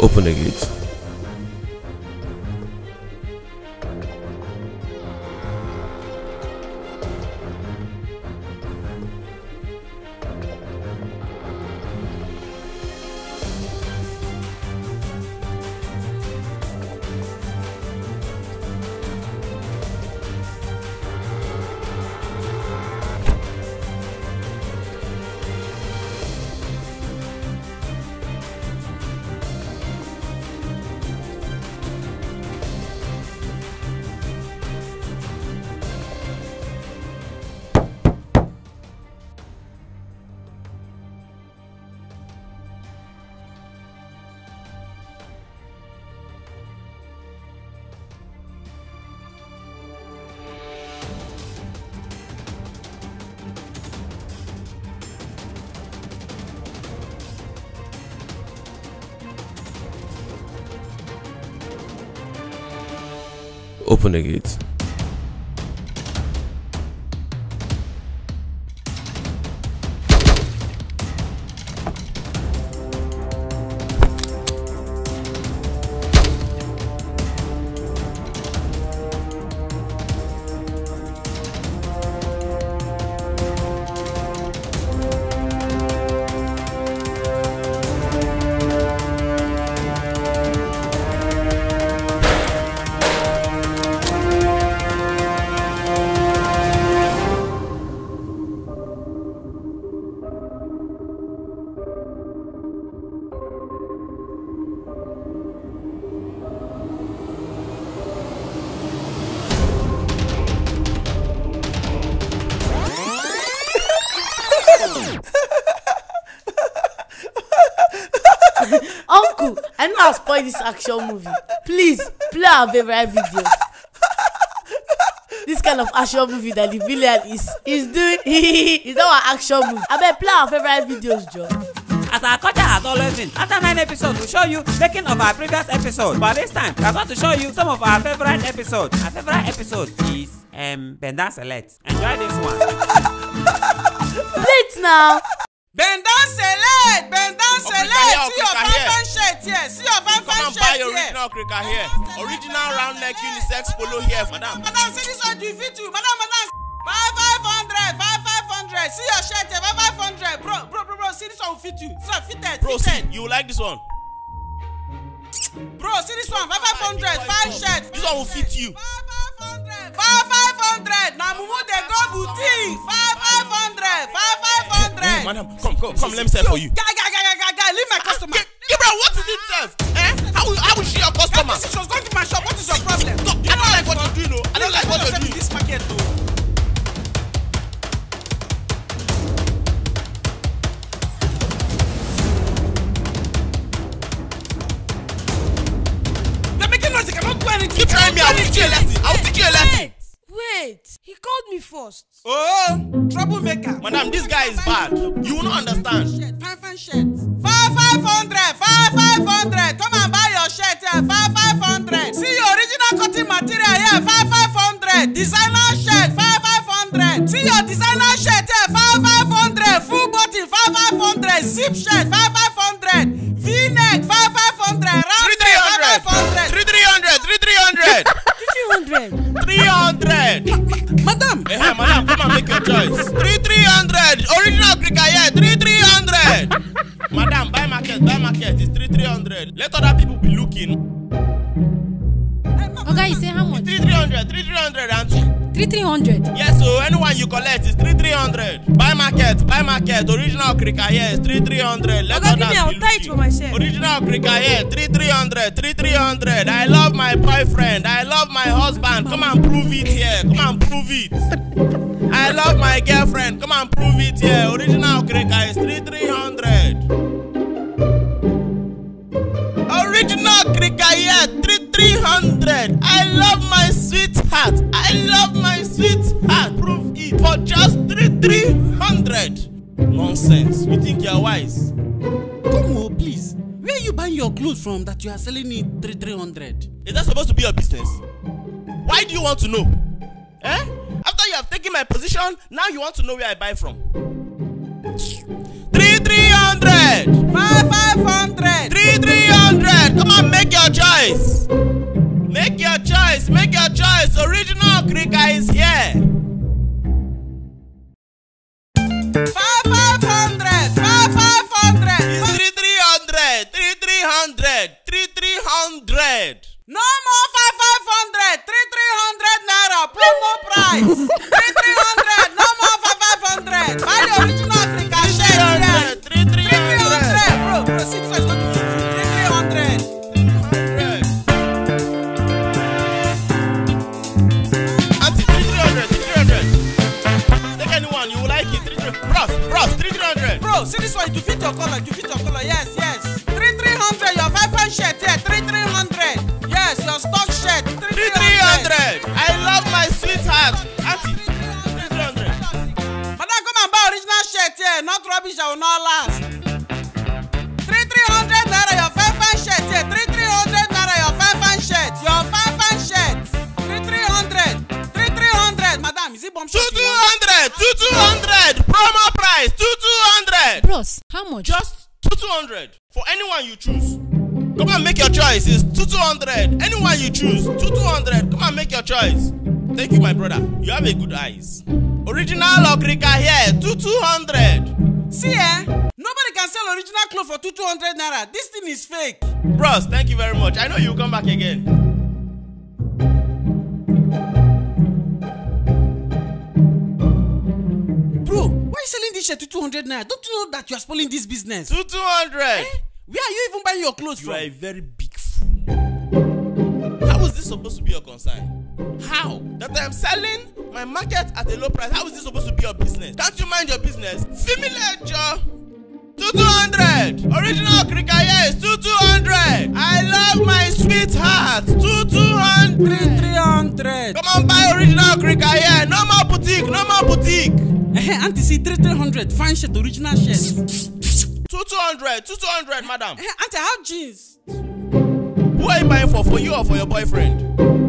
Open the gate. Open the gate. Uncle, I know I'll spoil this action movie. Please, play our favorite videos. This kind of action movie that the villain is doing. It's not an action movie. I bet play our favorite videos, Joe. As our culture has always been, after 9 episodes, we'll show you making of our previous episodes. But this time, we're going to show you some of our favorite episodes. Our favorite episode is Bendan Select. Enjoy this one. Play it now. Bendan Select! Bendan Select! See your fan shirt here! See your fan shirt here! Come and buy your original cricket here. Original round neck unisex polo here, madam. Madam, say this one to fit you. Madam. 500. See your shirt here. 500. Bro. See this one will fit you. See your fitted. Bro, see, you like this one? Bro, see this one. 500. 5 shirts. This one will fit you. 500. Now Mumu they go boutique. 500. Hey, madam, come, let me say for you. Guy, leave my customer. Yeah, bro, what is it, self? How is she your customer? She was going to my shop. What is your problem? I don't like what you're doing, I don't like what you're doing. This market, though. They're making noise. They cannot do anything. Keep trying me. I will teach you a lesson. I will teach you a lesson. Wait, he called me first. Oh, troublemaker. Madam, this guy is bad. You will not understand. Fan shirt. 500. Come and buy your shirt here. 500. See your original cotton material here. 500. Designer shirt. 500. See your designer shirt here. 500. Full button. 500. Zip shirt. 500. V-neck. 500. Round 300. 300. 300. Madam. Hey, madam, come and make your choice. 300. Original cricket here. 300. Madam, buy market. It's 300. Let other people be looking. Okay, you say how much? 300, Aunty. 300. Yes, so anyone you collect is 300. Buy market. Original cricket here is 300. Let Okay, others give me, I'll be tie it looking. for myself. Original cricket here 300. I love my boyfriend. I love my husband. Come and prove it here. I love my girlfriend. Come and prove it here. Original cricket is 300. Original cricket here 300. I love my sweetheart. Prove it for just 300. Nonsense. You think you're wise? Come on, please. Where are you buying your clothes from that you are selling it 300? Is that supposed to be your business? Why do you want to know? After you have taken my position, now you want to know where I buy from. 300. 500. 300. Come on, make your choice. Make your choice. Make your choice. Original Krika is here. 500, 500. It's 300. 300. No more 500. 300 naira promo price. 300. No more 500. Buy the original Krika shirt. 300. Bro, 6 first. 300. Aunty, 300. Take anyone you like it. 300. Bros, 300. Bro, see this one to fit your color. Yes. 300. Your 500 shirt here. 300. Yes, your stock shirt. 300. I love my sweetheart. Auntie, 300. Madam, come and buy original shirt here. Not rubbish that will not last. 300 naira your 500 shirt here. 300 naira your 500 shirt. Your 500 shirt. 300. Madam, is it bomb shot? 200. Promo price 200. Bros, how much? Just 200 for anyone you choose. Come and make your choice. It's 200. Anyone you choose. 200. Come and make your choice. Thank you, my brother. You have a good eyes. Original Krika here. 200. See, nobody can sell original clothes for 200 naira. This thing is fake. Bros, thank you very much. I know you'll come back again. Bro, why are you selling this shirt to 200 naira? Don't you know that you are spoiling this business? 200. Where are you even buying your clothes You from? are a very big fool. How is this supposed to be your concern? How? That I am selling my market at a low price. How is this supposed to be your business? Can't you mind your business? Similar, 200. Original Krika here is 200. I love my sweetheart. 200. 300. Come on, buy original Krika here. No more boutique. Auntie, see 300. Fine shirt, original shirt. 200, madam. Auntie, how jeans? Who are you buying for you or for your boyfriend?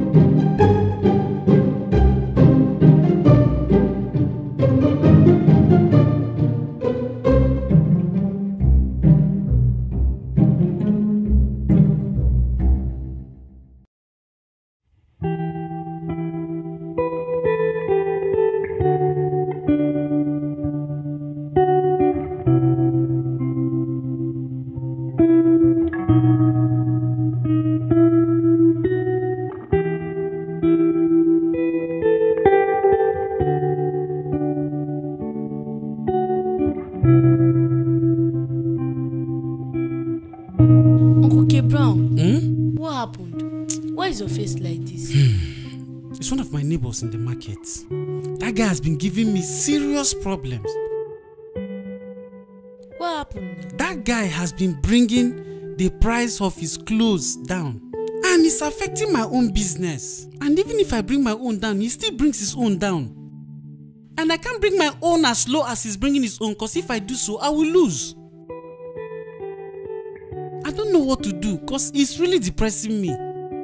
What happened? Why is your face like this? It's one of my neighbors in the market. That guy has been giving me serious problems. What happened? That guy has been bringing the price of his clothes down. And it's affecting my own business. And even if I bring my own down, he still brings his own down. And I can't bring my own as low as he's bringing his own, because if I do so, I will lose. I don't know what to do, because it's really depressing me.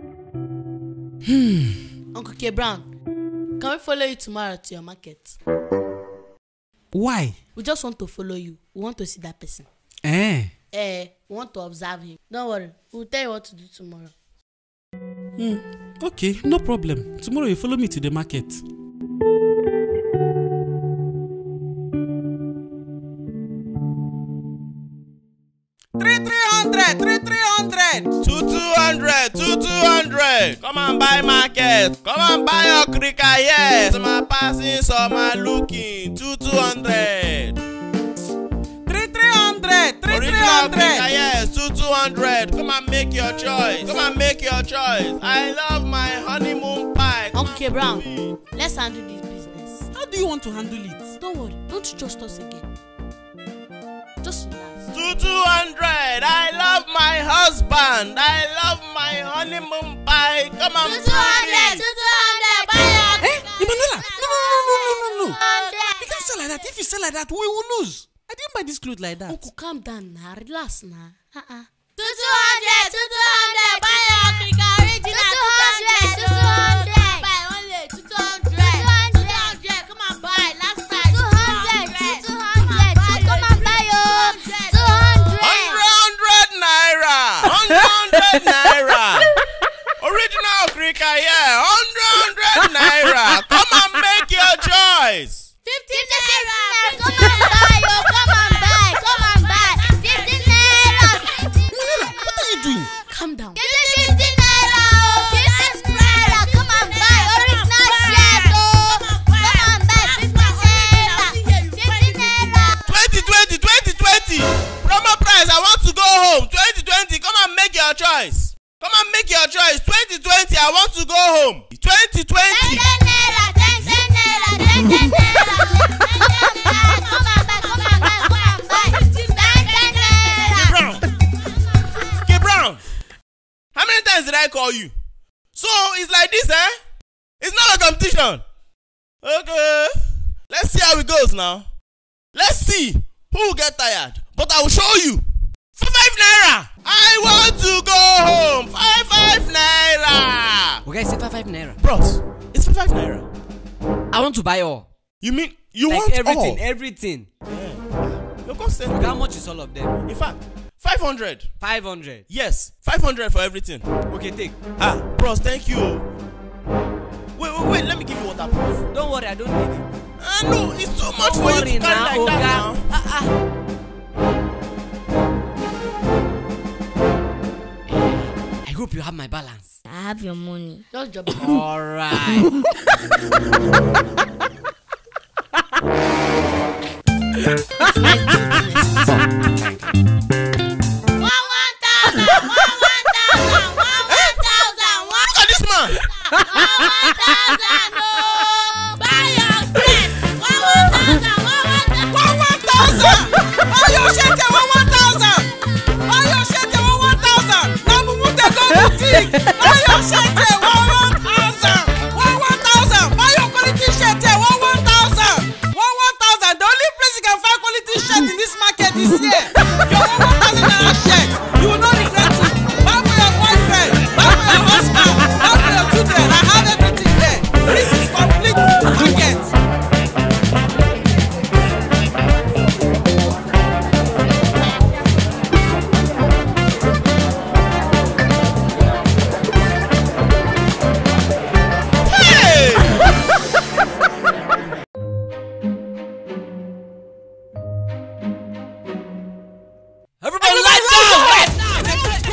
Uncle K. Brown, can we follow you tomorrow to your market? Why? We just want to follow you. We want to see that person. We want to observe him. Don't worry, we'll tell you what to do tomorrow. Okay, no problem. Tomorrow you follow me to the market. $200. Come and buy market. Come and buy your Krika, yes. Some are passing, some are looking. 200. 300. Original Krika, yes. 200. Come and make your choice. I love my honeymoon pie. Uncle K. Brown, let's handle this business. How do you want to handle it? Don't worry, don't trust us again. Just relax. 200. I love my husband. I love my honeymoon pie. Come on, 200. Emanuella, no. You can't sell like that. If you sell like that, we will lose. I didn't buy this clothes like that. Uncle, calm down now. Relax now. 200. Buy your Krika original. 200. Buy only 200. 200. Come on, buy. Last time. 200. 200. Come on, buy your 200. 100 naira. 100 Original Krika, yeah. 100 naira. Come and make your choice. 50 naira. Come and buy, oh, come and buy, come and buy. 50 naira. What are you doing? Calm down. 50 naira, oh, 50 naira. Come and buy original shirt, oh. Come and buy 50 naira. 50 naira. 2020. Promo price, I want to go home. 2020, come and make your choice. Come and make your choice. 2020, I want to go home. 2020. 10 naira, 10 naira, 10 naira. Come and buy, come and buy, come and buy. 10 naira. Brown, how many times did I call you? So it's like this, eh? It's not a competition. Okay, let's see how it goes now. Let's see who will get tired. But I will show you. For 5 naira, I want to go home. 5 naira. Okay, say 5 naira. Bros, it's for 5 naira. I want to buy all. You mean you Like want everything, all? everything. Yeah. Your cost said. How much is all of them? In fact, 500. 500. Yes, 500 for everything. Okay, take. Bros, thank you. Wait, let me give you waterproof. Don't worry, I don't need it. No, it's too much Don't for you worry to carry now, like that Oga. now. I hope you have my balance. I have your money. Just drop it. All right. It's nice business. 1,000. Look at this man. 1,000. Oh, buy your dress. 1,000. 1,000. Buy your shirt, 1,000. Buy your shirt, 1,000. Now we move the go boutique. Buy your shirt, 1,000. 1,000. Buy your quality shirt, 1,000. 1,000. The only place you can find quality shirt in this market is here. Your 1,000 naira shirt. You will not regret it. Buy for your boyfriend. Buy for your husband. Buy for your children. I have everything there. This is complete market. Everybody lie down!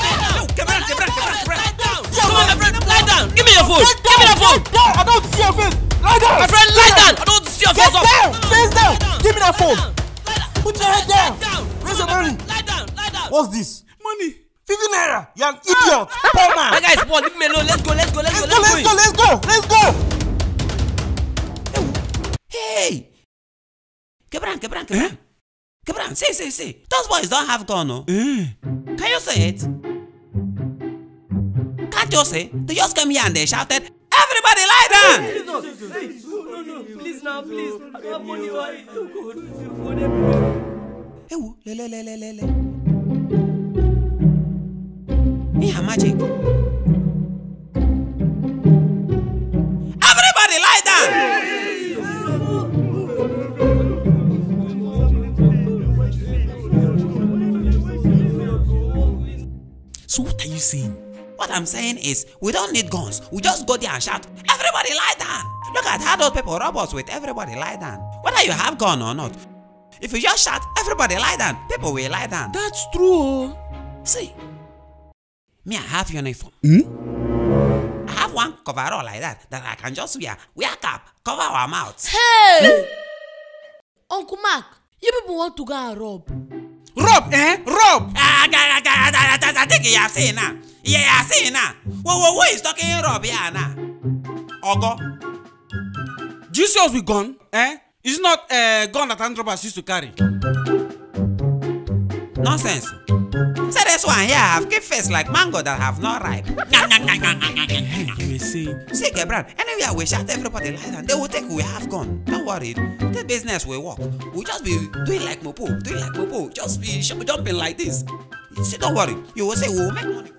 Come on, my friend, lie down! Give me your phone! Give me your phone! I don't see your face. Lie down. My friend, lie down! I don't see your face! Get down. Face down. Give me that phone. Put your head down. Where's your money? Lie down! Lie down! What's this? Money. 50 naira. You're an idiot. Poor man. My guy is poor. Leave me alone. Let's go. Let's go. Hey! Gebran, say. Those boys don't have gun, no? Can you say it? Can't you say? They just came here and they shouted, "Everybody lie down!" Please now, please. I don't have money. Hey, yeah, magic. Everybody lie down! So what are you saying? What I'm saying is, we don't need guns. We just go there and shout, "Everybody lie down!" Look at how those people rob us with "Everybody lie down." Whether you have gun or not, if you just shout, "Everybody lie down," people will lie down. That's true. See, me, I have uniform. I have one coverall like that I can just wear cap, cover our mouths. Hey! Uncle Mark, you people want to go and rob? Rob, Rob. I think you have seen now. Yeah, I have seen now. Who is talking Rob here now? Ogo. Do you see us with gun? It's not a gun that hand robbers used to carry. Nonsense. Say this one here have keep face like mango that have not ripe. You were saying. See, Gebran, anywhere we shout "Everybody lie down," they will think we have gun. Don't worry, the business will work. We'll just be doing like Mopo, just be jumping like this. See, don't worry, you will say we will make money.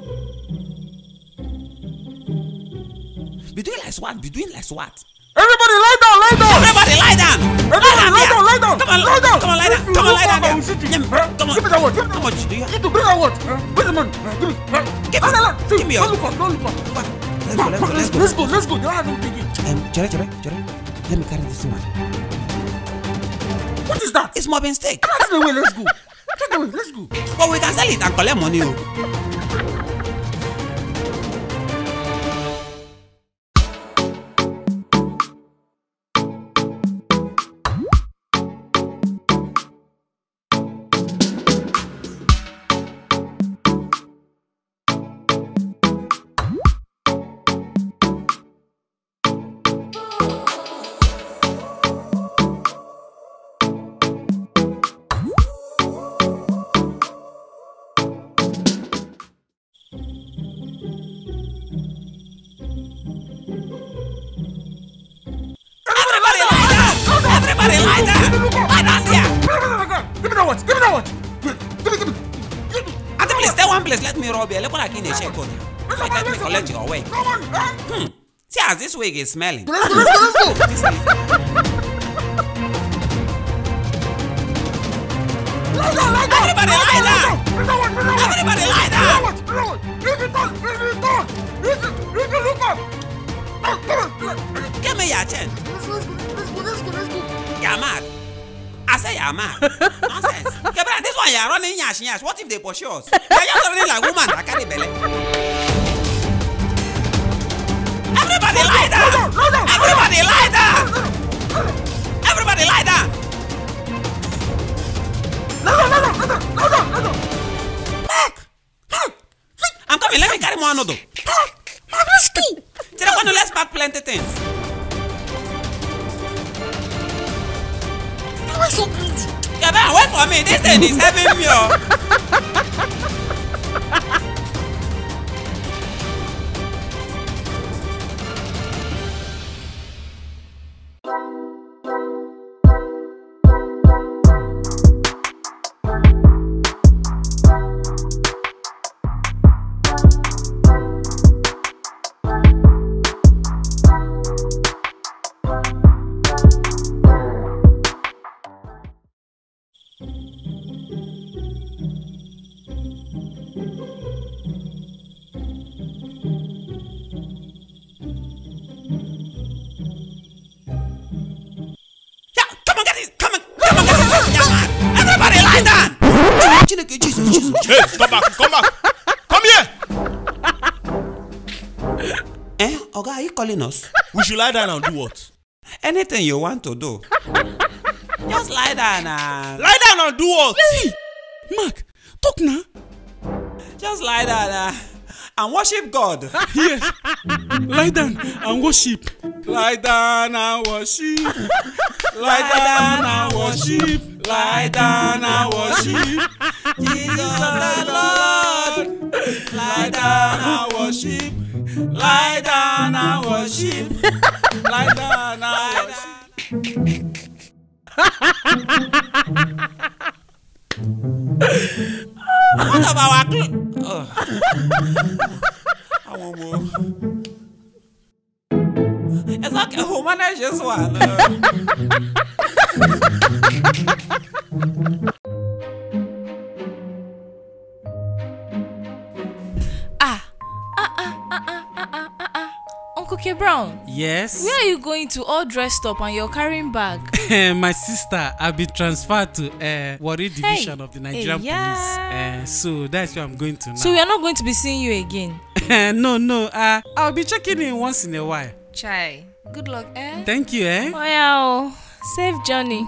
Be doing like SWAT. Everybody lie down, lie down. Everybody lie down. Everybody lie down, lie down. Come on, lie down. come on, lie down. Come on, lie down there. Come on. Give me that watch. How much do you have? Give me that watch. Where's the money? Give me. Give me your. Don't look up. Let's go. They don't have anything. Jere, let me carry this one. What is that? It's mobbing steak. Take it away, let's go. Let's go. But we can sell it and collect money. Let me rob you. Look what I can shake on you. Let me collect your wig. See as this wig is smelling. Let's go. Everybody lie down. Everybody lie down. Give me your chance. Let's go. You're mad. I say you're mad. Nonsense. Gabriel, this one you're running yash. What if they pursue us? You're just running like woman that carry belly. Everybody lie down. Everybody lie down. Everybody lie down. I'm coming. Let me carry more noodle. Let's pack plenty things. So pretty. Gabriel, wait for me. This thing is having me. Hey, come back. Come here. Oga, are you calling us? We should lie down and do what? Anything you want to do. Just lie down and... Lie down and do what? Hey, Mark, talk now. Just lie down and worship God. Yes, lie down and worship. Lie down and worship. Lie down and worship. Lie down and worship. Jesus the Lord. Lie down and worship. Lie down and worship. Lie down and worship. What of our clothes? I won't move. It's okay, who manage this one? Uncle K. Brown. Yes. Where are you going to, all dressed up and you're carrying bag? My sister, I've been transferred to Warri Division of the Nigerian Police. So that's where I'm going to now. So we are not going to be seeing you again? No. I'll be checking in once in a while. Chai. Good luck, Thank you, Oh yeah, safe journey.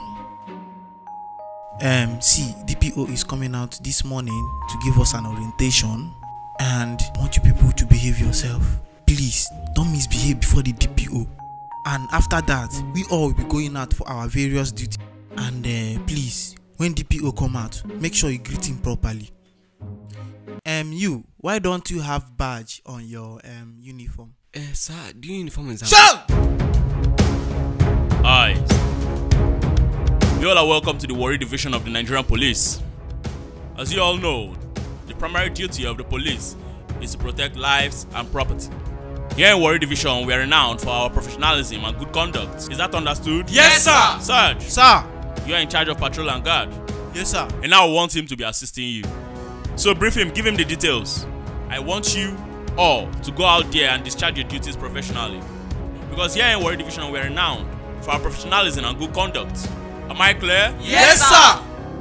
See, DPO is coming out this morning to give us an orientation, and I want you people to behave yourself. Please, don't misbehave before the DPO. And after that, we all will be going out for our various duties. And please, when DPO come out, make sure you greet him properly. You, why don't you have badge on your uniform? Sir, the uniform is out. Shut! Aye. You all are welcome to the Warri Division of the Nigerian Police. As you all know, the primary duty of the police is to protect lives and property. Here in Warri Division, we are renowned for our professionalism and good conduct. Is that understood? Yes, sir. Sarge, Sir. you are in charge of patrol and guard. Yes, sir. And now I want him to be assisting you. So brief him, give him the details. I want you all to go out there and discharge your duties professionally. Because here in Warri Division, we are renowned for our professionalism and good conduct. Am I clear? Yes, sir.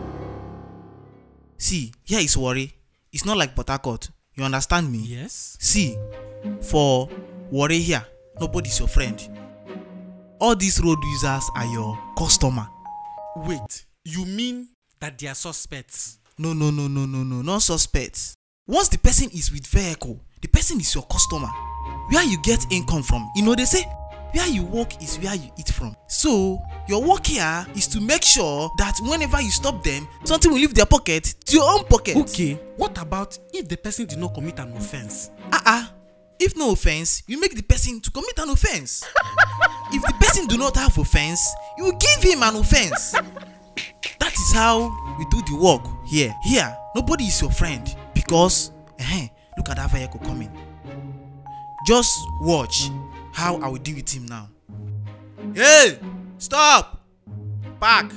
See, here is Warri. It's not like Port Harcourt. You understand me? Yes. See, for Warri here, nobody's your friend. All these road users are your customer. Wait, you mean that they are suspects? No, not suspects. Once the person is with vehicle, the person is your customer. Where you get income from, they say, where you work is where you eat from. So, your work here is to make sure that whenever you stop them, something will leave their pocket to your own pocket. Okay, what about if the person did not commit an offense? If no offense, you make the person to commit an offense. If the person do not have offense, you give him an offense. That is how we do the work here. Here, nobody is your friend because, look at that vehicle coming. Just watch how I will deal with him now. Hey, stop! Park!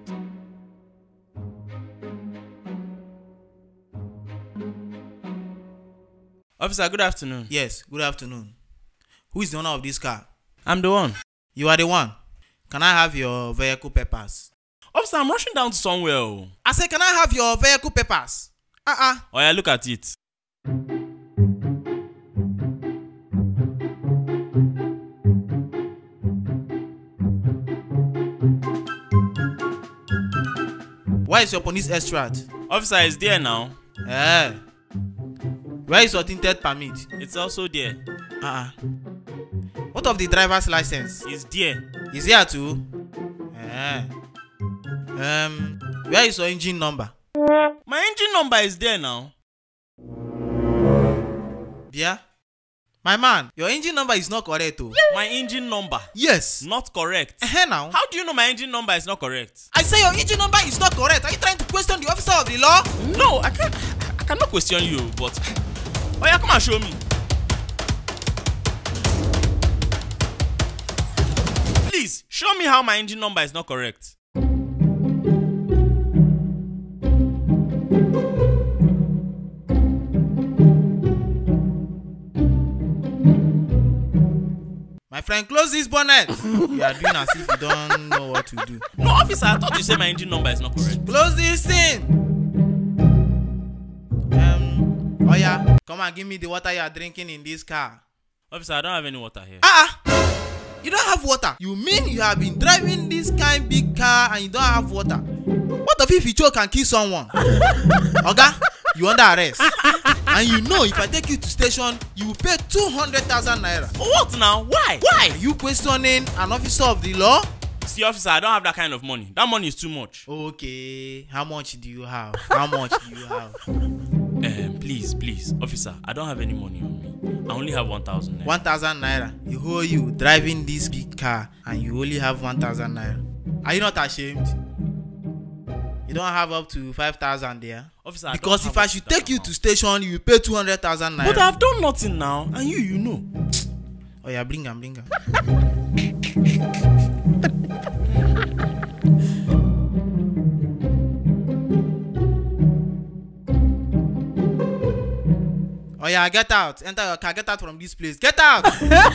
Officer, good afternoon. Yes, good afternoon. Who is the owner of this car? I'm the one. You are the one. Can I have your vehicle papers? Officer, I'm rushing down to somewhere. I said, can I have your vehicle papers? Oh yeah, look at it. Where is your police extract? Officer, it's there now. Where is your tinted permit? It's also there. What of the driver's license? It's there. Is there too? Where is your engine number? My engine number is there now. Yeah? My man, your engine number is not correct too. My engine number? Yes. Not correct. Now. How do you know my engine number is not correct? I say your engine number is not correct. Are you trying to question the officer of the law? No, I cannot question you, but... Oh yeah, come and show me. Please, show me how my engine number is not correct. My friend, close this bonnet. You are doing as if you don't know what to do. No, officer, I thought you said my engine number is not correct. Close this thing. Oh yeah, come and give me the water you are drinking in this car. Officer, I don't have any water here. You don't have water? You mean you have been driving this kind big car and you don't have water? What if you choke and kill someone? Oga, you under arrest. And you know if I take you to station, you will pay 200,000 naira. For what now? Why? Are you questioning an officer of the law? See, officer, I don't have that kind of money. That money is too much. Okay, how much do you have? Please, officer, I don't have any money on me. I only have 1,000 naira. 1,000 naira. You hold you driving this big car and you only have 1,000 naira. Are you not ashamed? You don't have up to 5,000 there. Officer, because if I should take you to station, you will pay 200,000 naira. But I've done nothing now, and you know. Oh yeah, bring him. Oh yeah, get out. Enter your car. Get out from this place. Get out.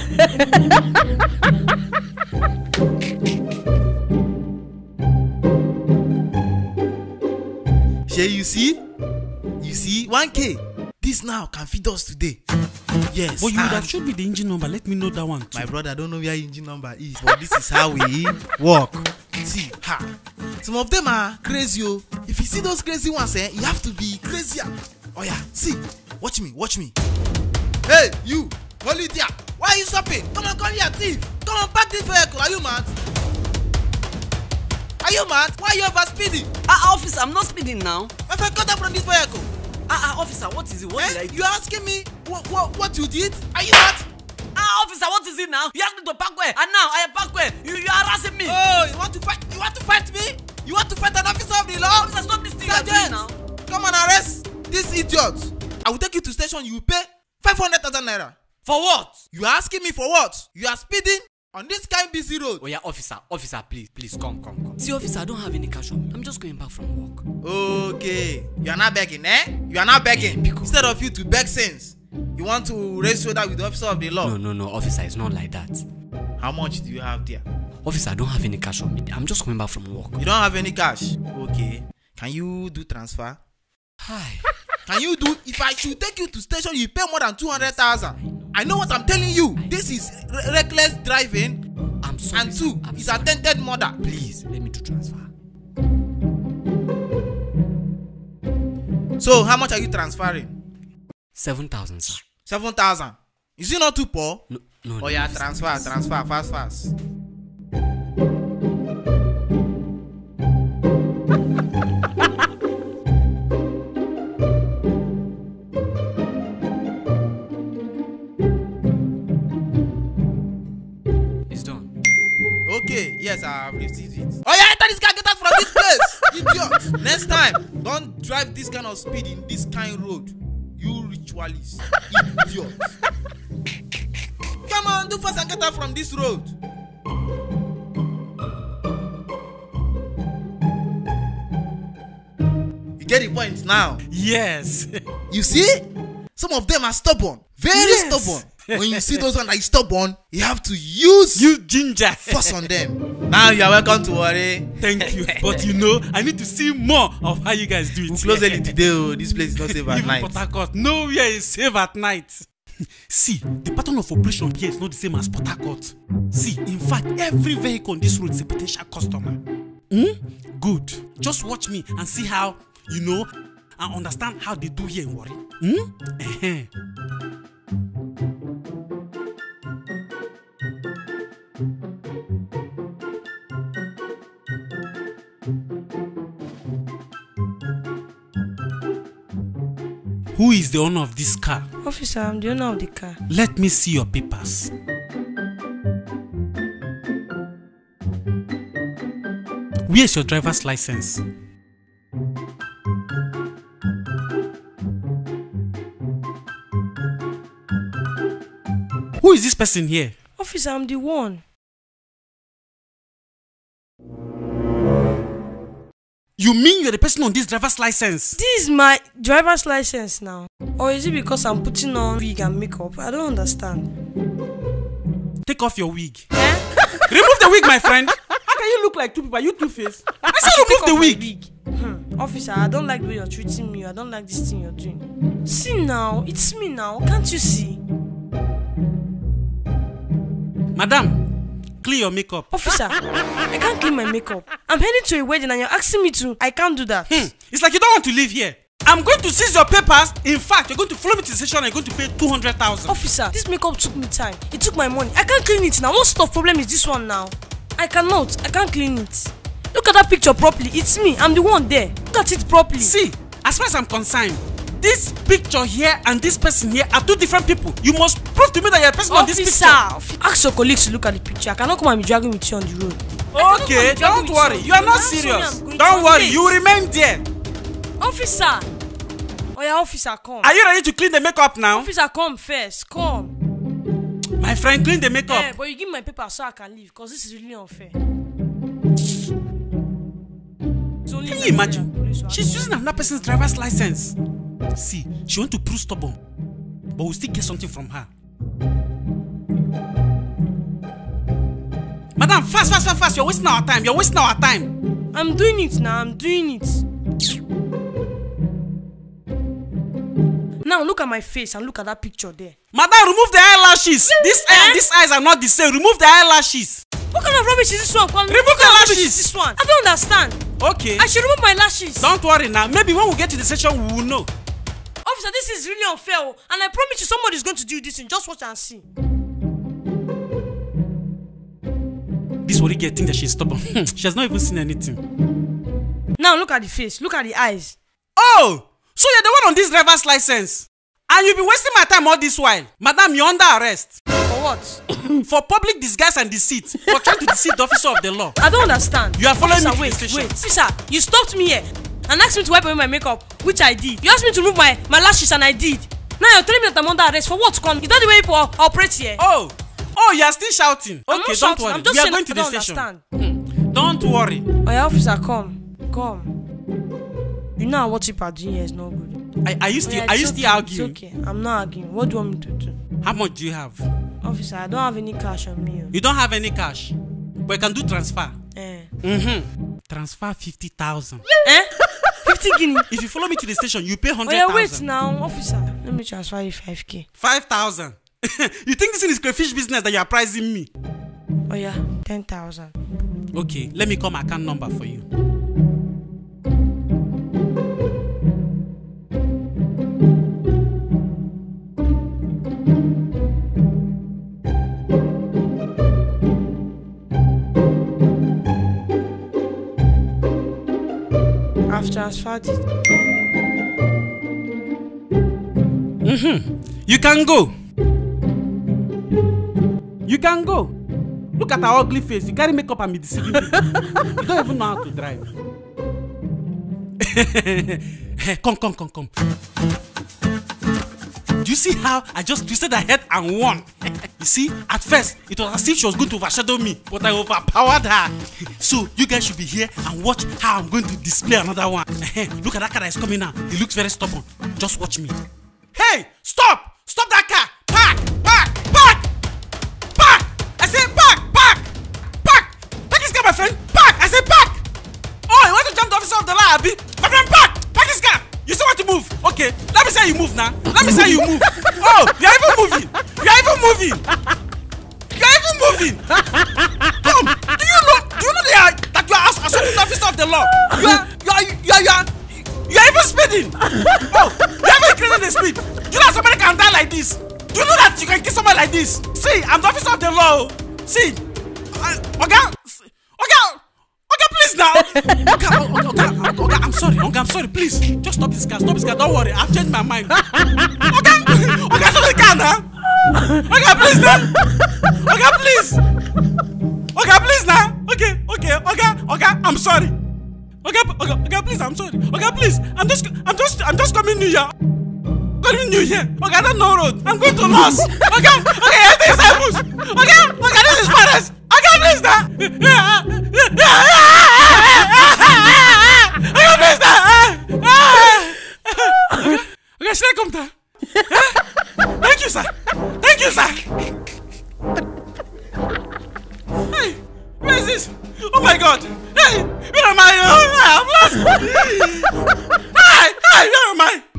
You see 1K. This now can feed us today. Yes. But you would have showed me the engine number. Let me know that one too. My brother, I don't know where engine number is, but this is how we work. See, some of them are crazy. If you see those crazy ones, you have to be crazier. Oh yeah, see, watch me. Hey, you, hold it there. Why are you stopping? Come here, thief. Come on, park this vehicle. Are you mad? Why are you over speeding? Officer, I'm not speeding now. My friend, cut out from this vehicle. Officer, what is it? What did I do? You asking me what you did? Are you not? Officer, what is it now? You asked me to park where? And now I am park where? You are harassing me. Oh, you want to fight? You want to fight me? You want to fight an officer of the law? Officer, stop this thing you're doing now. Come and arrest this idiot. I will take you to station. You will pay 500,000 naira. For what? You are asking me for what? You are speeding on this kind busy road. Oh yeah, officer, please, come. See, officer, I don't have any cash on me. I'm just going back from work. Okay, you are not begging, eh? You are not begging. Instead of you to beg sense, you want to raise shoulder with the officer of the law. No, officer, it's not like that. How much do you have there? Officer, I don't have any cash on me. I'm just coming back from work. You don't have any cash? Okay. Can you do transfer? Hi. Can you do? If I should take you to station, you pay more than 200,000. I know what I'm telling you. This is reckless driving. I'm sorry. And two, it's attempted murder. Please, let me do transfer. So, how much are you transferring? 7,000, sir. 7,000. Is it not too poor? No. Oh yeah, transfer, fast. It's done. Okay, yes, I have received it. Oh yeah, enter this car, get out from this place, idiot. Next time, don't drive this kind of speed in this kind road. You ritualist, idiot. Come on, do fast and get out from this road. You get the point now? Yes. You see? Some of them are stubborn. Very stubborn. When you see those ones that are stubborn, you have to use ginger. force on them. Now you are welcome to worry. Thank you. But you know, I need to see more of how you guys do it. We'll close early today. Oh, this place is not safe at night. Even Port Harcourt, nowhere is safe at night. See, the pattern of operation here is not the same as Port Harcourt. See, in fact, every vehicle on this road is a potential customer. Good. Just watch me and see how, you know, and understand how they do here in Warri. Who is the owner of this car? Officer, I'm the owner of the car. Let me see your papers. Where's your driver's license? Who is this person here? Officer, I'm the one. You mean you're the person on this driver's license? This is my driver's license now. Or is it because I'm putting on wig and makeup? I don't understand. Take off your wig. Remove the wig, my friend. How can you look like two people? Are you two-faced? I said remove the wig. Officer, I don't like the way you're treating me. I don't like this thing you're doing. See now, it's me now. Can't you see? Madam, clean your makeup. Officer, I can't clean my makeup. I'm heading to a wedding and you're asking me to. I can't do that. It's like you don't want to live here. I'm going to seize your papers. In fact, you're going to follow me to the station and you're going to pay 200,000. Officer, this makeup took me time. It took my money. I can't clean it now. What sort of problem is this one now? I can't clean it. Look at that picture properly. It's me. I'm the one there. Look at it properly. See, as far as I'm concerned, this picture here and this person here are two different people. You must prove to me that you're a person on this picture. Ask your colleagues to look at the picture. I cannot come and be dragging with you on the road. Okay, don't worry. You are not serious. Don't worry. You remain there. Officer. Oh yeah, officer, come. Are you ready to clean the makeup now? Officer, come first. Come. My friend, clean the makeup. Yeah, but you give me my paper so I can leave, because this is really unfair. Can you imagine? She's using another person's driver's license. See, she wants to prove stubborn, but we'll still get something from her. Madam, fast. You're wasting our time. I'm doing it now. Now look at my face and look at that picture there. Madam, remove the eyelashes. This eye and these eyes are not the same. Remove the eyelashes. What kind of rubbish is this one? Remove the lashes. This one. I don't understand. Okay. I should remove my lashes. Don't worry now. Maybe when we get to the session, we will know. Officer, this is really unfair. And I promise you somebody is going to do this thing. Just watch and see. This will get think that she's stubborn. She has not even seen anything. Now look at the face. Look at the eyes. Oh! So you're the one on this driver's license. And you've been wasting my time all this while. Madam, you're under arrest. For what? For public disguise and deceit. For trying to deceive the officer of the law. I don't understand. You are following me to wait, the station. Wait, officer, you stopped me here and asked me to wipe away my makeup, which I did. You asked me to remove my lashes and I did. Now you're telling me that I'm under arrest. For what, con? Is that the way people operate here? Oh, you are still shouting. I'm Okay, not don't shouting. worry. I'm just We are saying going to I the don't station. understand. Don't worry. Oh, yeah, officer, come. You know what people are doing here is not good. Are you still It's arguing? okay. I'm not arguing. What do you want me to do? How much do you have? Officer, I don't have any cash on me. You don't have any cash, but you can do transfer. Transfer 50,000. 50 guinea. If you follow me to the station, you pay 100,000. Oh, yeah, wait now, officer. Let me transfer you 5K. 5,000. You think this is crayfish business that you are pricing me? Oh yeah, 10,000. Okay, let me call my account number for you. I've transferred it. You can go. You can go. Look at her ugly face. You carry makeup and be deceiving people. You don't even know how to drive. Come. Do you see how I just twisted her head and won? You see, at first, it was as if she was going to overshadow me, but I overpowered her. So, you guys should be here and watch how I'm going to display another one. Look at that car that is coming now. He looks very stubborn. Just watch me. Hey! Stop! Stop that car! Park! I said park! Park this car, my friend! Park! I said park! Oh, you want to jump the officer of the law, Abi? My friend, park this car! You still want to move? Okay, let me say you move now. Let me say you move. Oh, you're even moving! Come! Do you know that you are assaulting the officer of the law? You are even speeding! Oh, you are even increasing the speed! Do you know somebody can die like this? Do you know that you can kill somebody like this? See, I'm the officer of the law. See, Okay, please now. Okay, I'm sorry, please. Just stop this car. Don't worry, I've changed my mind. Okay, stop the car now. Okay, please now. Okay, please now. Okay, I'm sorry. Okay, please, I'm sorry. Okay, please, I'm just coming new here. Okay, I don't know road. I'm going to Lost. Okay, here's the disciples. Okay, this is Paris. Okay, please now. Okay, please now. Okay, should I come down? Thank you, sir. Hey, where is this? Oh my God. Hey, where am I? I'm lost. Hey, where am I?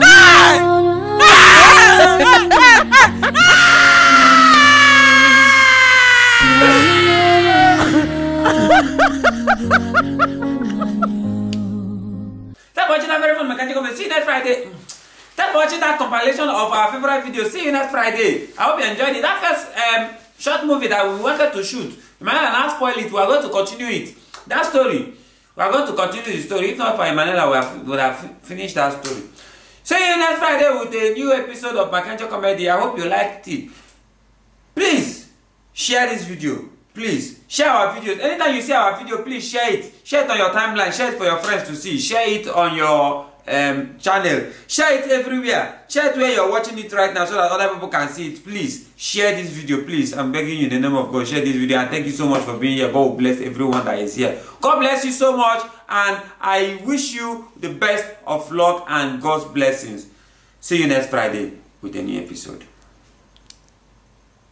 Thanks for watching that very fun MarkAngelComedy. See you next Friday. Thanks for watching that compilation of our favorite videos. See you next Friday. I hope you enjoyed it. That first short movie that we wanted to shoot, Emanuella now spoil it. We are going to continue it. That story, we are going to continue the story. If not for Emanuella, we would have finished that story. See you next Friday with a new episode of MarkAngelComedy. I hope you liked it. Please share this video. Please share our videos. Anytime you see our video, please share it. Share it on your timeline. Share it for your friends to see. Share it on your channel. Share it everywhere. Share it where you're watching it right now so that other people can see it. Please share this video. Please, I'm begging you in the name of God, share this video. And thank you so much for being here. God bless everyone that is here. God bless you so much, and I wish you the best of luck and God's blessings. See you next Friday with a new episode.